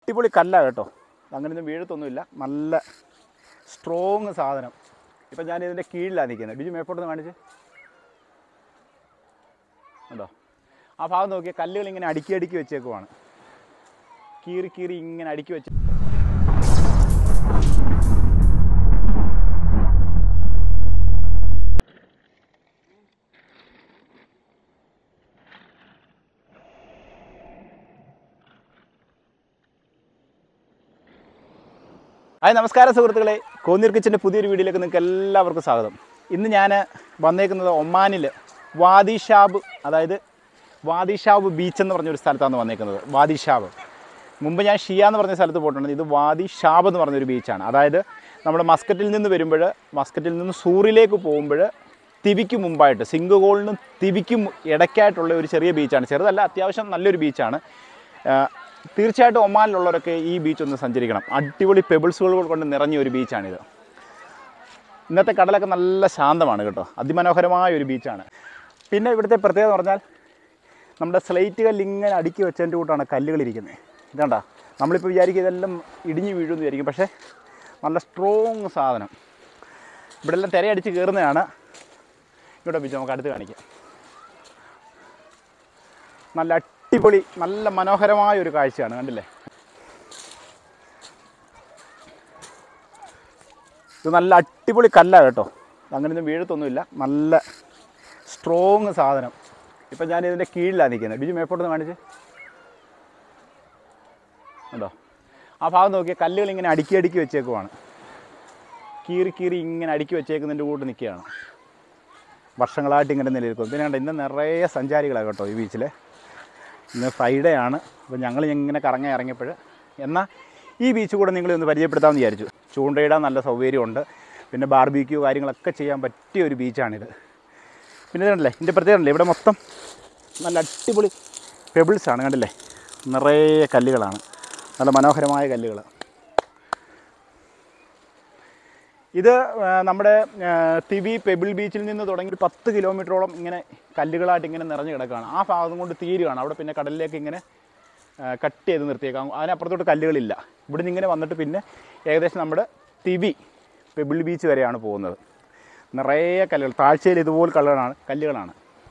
അടിപൊളി കല്ലാണ് കേട്ടോ. അങ്ങനെയൊന്നും വീഴത്തൊന്നുമില്ല. നല്ല സ്ട്രോങ് സാധനം. ഇപ്പം ഞാൻ ഇതിൻ്റെ കീഴിലാണ് നിൽക്കുന്നത്. ബിജു മേപ്പോട്ടൊന്ന് കാണിച്ച് ഉണ്ടോ? ആ ഭാഗം നോക്കിയാൽ കല്ലുകൾ ഇങ്ങനെ അടുക്കി വെച്ചേക്കുവാണ്. കീറി ഇങ്ങനെ അടുക്കി വെച്ച്. നമസ്കാരം സുഹൃത്തുക്കളെ, കോന്നീർ കിച്ചൻ്റെ പുതിയൊരു വീഡിയോയിലേക്ക് നിങ്ങൾക്ക് എല്ലാവർക്കും സ്വാഗതം. ഇന്ന് ഞാൻ വന്നേക്കുന്നത് ഒമാനിൽ വാദി ഷാബ്, അതായത് വാദി ഷാബ് ബീച്ച് എന്ന് പറഞ്ഞൊരു സ്ഥലത്താണ് വന്നേക്കുന്നത്. വാദി ഷാബ്, മുമ്പ് ഞാൻ ഷിയ എന്ന് പറഞ്ഞ സ്ഥലത്ത് പോയിട്ടുണ്ട്. ഇത് വാദി ഷാബ് എന്ന് പറഞ്ഞൊരു ബീച്ചാണ്. അതായത് നമ്മുടെ മസ്കറ്റിൽ നിന്ന് വരുമ്പോൾ, മസ്കറ്റിൽ നിന്ന് സൂറിലേക്ക് പോകുമ്പോൾ തിവിക്ക് മുമ്പായിട്ട്, സിംഗുകോളിനും തിവിക്കും ഇടയ്ക്കായിട്ടുള്ള ഒരു ചെറിയ ബീച്ചാണ്. ചെറുതല്ല, അത്യാവശ്യം നല്ലൊരു ബീച്ചാണ്. തീർച്ചയായിട്ടും ഒമാനിലുള്ളവരൊക്കെ ഈ ബീച്ച് ഒന്ന് സഞ്ചരിക്കണം. അടിപൊളി പെബിൾസുകൾ കൊണ്ട് നിറഞ്ഞ ഒരു ബീച്ചാണിത്. ഇന്നത്തെ കടലൊക്കെ നല്ല ശാന്തമാണ് കേട്ടോ. അതിമനോഹരമായ ഒരു ബീച്ചാണ്. പിന്നെ ഇവിടുത്തെ പ്രത്യേകത എന്ന് പറഞ്ഞാൽ നമ്മുടെ സ്ലേറ്റ് കല്ല് ഇങ്ങനെ അടുക്കി വെച്ചതിൻ്റെ കൂട്ടാണ് കല്ലുകളിരിക്കുന്നത്. ഇതാണ്ടാ, നമ്മളിപ്പോൾ വിചാരിക്കും ഇതെല്ലാം ഇടിഞ്ഞ് വീഴുമെന്ന് വിചാരിക്കും. പക്ഷേ നല്ല സ്ട്രോങ് സാധനം. ഇവിടെ എല്ലാം തിരയടിച്ച് കയറുന്നതാണ്. ഇവിടെ ബീച്ച് നമുക്ക് അടുത്ത് കാണിക്കാം. നല്ല അടിപൊളി, നല്ല മനോഹരമായ ഒരു കാഴ്ചയാണ്. കണ്ടില്ലേ? ഇത് നല്ല അടിപൊളി കല്ലാണ് കേട്ടോ. അങ്ങനെയൊന്നും വീഴത്തൊന്നുമില്ല. നല്ല സ്ട്രോങ് സാധനം. ഇപ്പം ഞാൻ ഇതിൻ്റെ കീഴിലാണ് നിൽക്കുന്നത്. ബിജു മേപ്പോട്ടൊന്ന് കാണിച്ച് ഉണ്ടോ? ആ ഭാഗം നോക്കിയാൽ കല്ലുകൾ ഇങ്ങനെ അടുക്കി വെച്ചേക്കുവാണ്. കീറി ഇങ്ങനെ അടുക്കി വെച്ചേക്കുന്നതിൻ്റെ കൂട്ട് നിൽക്കുകയാണ്. വർഷങ്ങളായിട്ട് ഇങ്ങനെ നിലനിൽക്കും. പിന്നെ കണ്ട, ഇന്ന് നിറയെ സഞ്ചാരികളാണ് കേട്ടോ ഈ ബീച്ചിൽ. ഇന്ന് ഫ്രൈഡേ ആണ്. അപ്പോൾ ഞങ്ങൾ ഇങ്ങനെ കറങ്ങാൻ ഇറങ്ങിയപ്പോൾ എന്നാൽ ഈ ബീച്ച് കൂടെ നിങ്ങളെ ഒന്ന് പരിചയപ്പെടുത്താമെന്ന് വിചാരിച്ചു. ചൂണ്ടയിടാൻ നല്ല സൗകര്യമുണ്ട്. പിന്നെ ബാർബിക്യൂ കാര്യങ്ങളൊക്കെ ചെയ്യാൻ പറ്റിയ ഒരു ബീച്ചാണിത്. പിന്നെ കണ്ടില്ലേ, ഇതിൻ്റെ പ്രത്യേകത കണ്ടില്ലേ, ഇവിടെ മൊത്തം നല്ല അടിപൊളി പെബിൾസാണ്. കണ്ടില്ലേ, നിറയെ കല്ലുകളാണ്, നല്ല മനോഹരമായ കല്ലുകൾ. ഇത് നമ്മുടെ തിവി പെബിൾ ബീച്ചിൽ നിന്ന് തുടങ്ങി 10 കിലോമീറ്ററോളം ഇങ്ങനെ കല്ലുകളായിട്ട് ഇങ്ങനെ നിറഞ്ഞു കിടക്കുകയാണ്. ആ ഭാഗം കൊണ്ട് തീരുകയാണ്. അവിടെ പിന്നെ കടലിലേക്ക് ഇങ്ങനെ കട്ട് ചെയ്ത് നിർത്തിയേക്കാം. അതിനപ്പുറത്തോട്ട് കല്ലുകളില്ല. ഇവിടെ നിന്ന് ഇങ്ങനെ വന്നിട്ട് പിന്നെ ഏകദേശം നമ്മുടെ തിവി പെബിൾ ബീച്ച് വരെയാണ് പോകുന്നത്. നിറയെ കല്ലുകൾ, താഴ്ചയിൽ ഇതുപോലെ കല്ലുകളാണ്.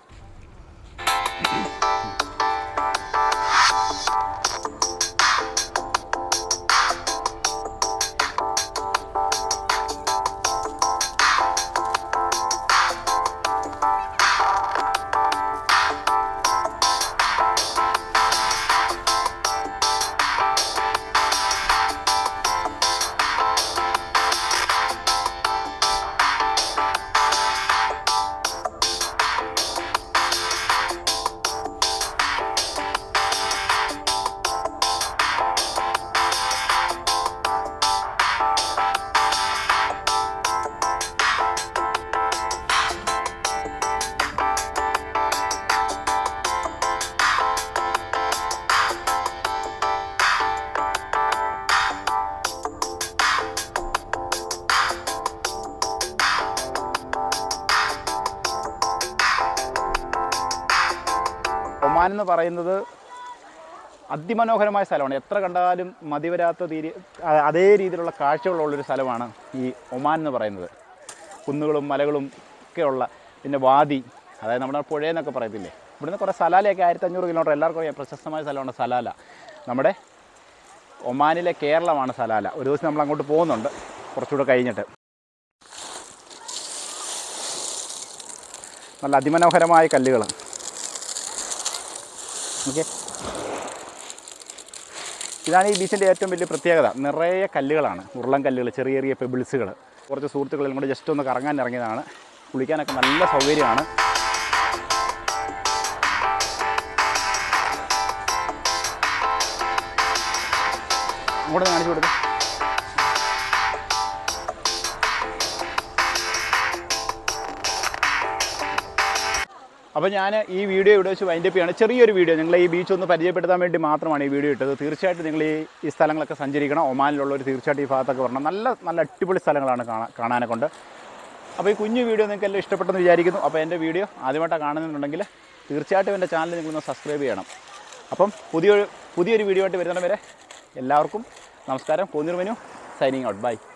ഒമാൻ എന്ന് പറയുന്നത് അതിമനോഹരമായ സ്ഥലമാണ്. എത്ര കണ്ടാലും മതിവരാത്ത അതേ രീതിയിലുള്ള കാഴ്ചകളുള്ളൊരു സ്ഥലമാണ് ഈ ഒമാൻ എന്ന് പറയുന്നത്. കുന്നുകളും മലകളും ഒക്കെയുള്ള, പിന്നെ വാദി, അതായത് നമ്മുടെ പുഴയെന്നൊക്കെ പറയത്തില്ലേ. ഇവിടുന്ന് കുറേ സലാലയൊക്കെ 1500 കിലോമീറ്റർ, എല്ലാവർക്കും അറിയാം, പ്രശസ്തമായ സ്ഥലമാണ് സലാല. നമ്മുടെ ഒമാനിലെ കേരളമാണ് സലാല. ഒരു ദിവസം നമ്മൾ അങ്ങോട്ട് പോകുന്നുണ്ട് കുറച്ചുകൂടെ കഴിഞ്ഞിട്ട്. നല്ല അതിമനോഹരമായ കല്ലുകൾ. ഓക്കെ, ഇതാണ് ഈ ബീച്ചിൻ്റെ ഏറ്റവും വലിയ പ്രത്യേകത. നിറയെ കല്ലുകളാണ്, ഉരുളൻ കല്ലുകൾ, ചെറിയ പെബിൾസുകൾ. കുറച്ച് സുഹൃത്തുക്കളും കൂടെ ജസ്റ്റ് ഒന്ന് കറങ്ങാൻ ഇറങ്ങിയതാണ്. കുളിക്കാനൊക്കെ നല്ല സൗകര്യമാണ്. അങ്ങോട്ട് കാണിച്ചു കൊടുക്കും. അപ്പോൾ ഞാൻ ഈ വീഡിയോ ഇവിടെ വെച്ച് വൈൻഡപ്പ് ചെയ്യാണ്. ചെറിയൊരു വീഡിയോ, നിങ്ങളെ ഈ ബീച്ച് ഒന്ന് പരിചയപ്പെടുത്താൻ വേണ്ടി മാത്രമാണ് ഈ വീഡിയോ ഇട്ടത്. തീർച്ചയായിട്ടും നിങ്ങൾ ഈ സ്ഥലങ്ങളൊക്കെ സഞ്ചരിക്കണം. ഒമാനിലുള്ളവർ തീർച്ചയായിട്ടും ഈ ഭാഗത്തൊക്കെ വരണം. നല്ല അടിപൊളി സ്ഥലങ്ങളാണ് കാണാനെ കൊണ്ട്. അപ്പോൾ ഈ കുഞ്ഞു വീഡിയോ നിങ്ങൾക്ക് എല്ലാം ഇഷ്ടപ്പെട്ടെന്ന് വിചാരിക്കുന്നു. അപ്പോൾ എൻ്റെ വീഡിയോ ആദ്യമായിട്ടാണ് കാണുന്നുണ്ടെങ്കിൽ തീർച്ചയായിട്ടും എൻ്റെ ചാനൽ നിങ്ങളൊന്ന് സബ്സ്ക്രൈബ് ചെയ്യണം. അപ്പം പുതിയൊരു വീഡിയോ ആയിട്ട് വരുന്നവരെ എല്ലാവർക്കും നമസ്കാരം. Konnur Manu signing out. By.